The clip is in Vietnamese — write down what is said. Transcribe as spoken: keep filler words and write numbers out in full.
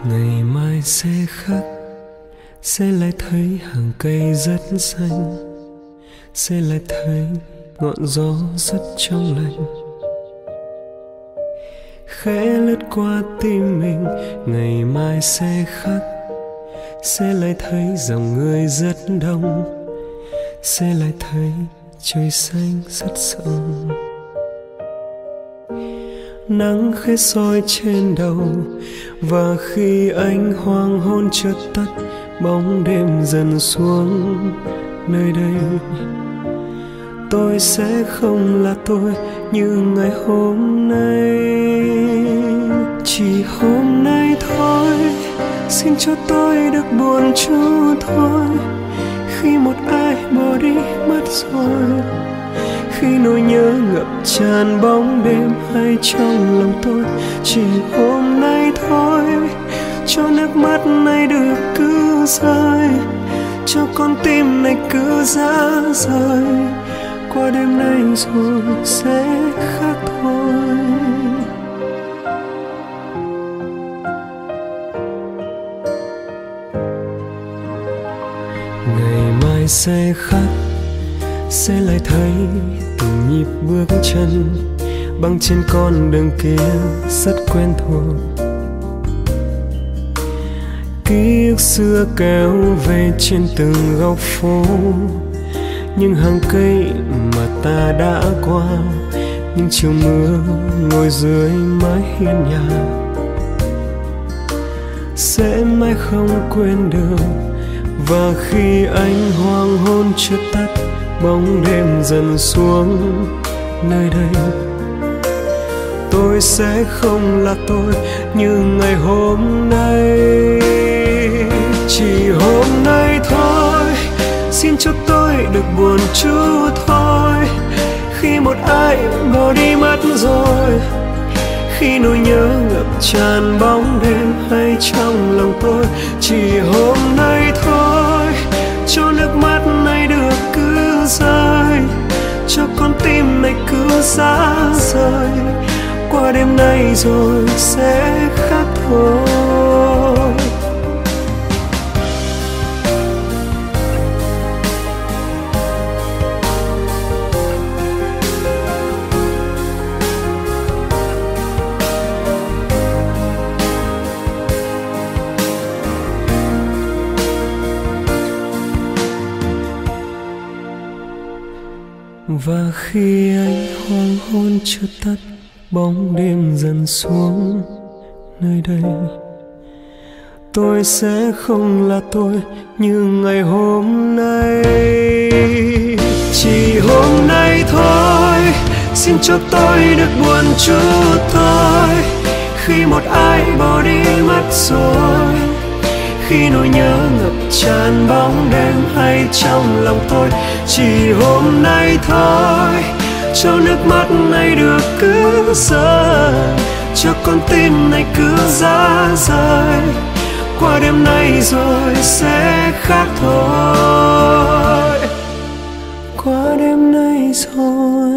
Ngày mai sẽ khác, sẽ lại thấy hàng cây rất xanh, sẽ lại thấy ngọn gió rất trong lành khẽ lướt qua tim mình. Ngày mai sẽ khác, sẽ lại thấy dòng người rất đông, sẽ lại thấy trời xanh rất rộng. Nắng khẽ soi trên đầu, và khi ánh hoàng hôn chợt tắt, bóng đêm dần xuống nơi đây. Tôi sẽ không là tôi như ngày hôm nay. Chỉ hôm nay thôi, xin cho tôi được buồn chút thôi. Khi một ai bỏ đi mất rồi, khi nỗi nhớ ngập tràn bóng đêm hay trong lòng tôi. Chỉ hôm nay thôi, cho nước mắt này được cứ rơi, cho con tim này cứ ra rời. Qua đêm nay rồi sẽ khác thôi. Ngày mai sẽ khác, sẽ lại thấy từng nhịp bước chân băng trên con đường kia rất quen thuộc. Ký ức xưa kéo về trên từng góc phố, những hàng cây mà ta đã qua, những chiều mưa ngồi dưới mái hiên nhà. Sẽ mãi không quên được, và khi ánh hoàng hôn chợt tắt, bóng đêm dần xuống nơi đây. Tôi sẽ không là tôi như ngày hôm nay. Chỉ hôm nay thôi, xin cho tôi được buồn chút thôi. Khi một ai bỏ đi mất rồi, khi nỗi nhớ ngập tràn bóng đêm hay trong lòng tôi. Chỉ hôm nay thôi, cho nước mắt này được cứ rơi, cho con tim này cứ ra rời. Qua đêm nay rồi sẽ khác thôi. Và khi ánh hoàng hôn chợt tắt, bóng đêm dần xuống nơi đây. Tôi sẽ không là tôi như ngày hôm nay. Chỉ hôm nay thôi, xin cho tôi được buồn chút thôi. Khi một ai bỏ đi mất rồi, khi nỗi nhớ ngập tràn bóng đêm hay trong lòng tôi. Chỉ hôm nay thôi, cho nước mắt này được cứ rơi, cho con tim này cứ ra rời. Qua đêm nay rồi sẽ khác thôi. Qua đêm nay rồi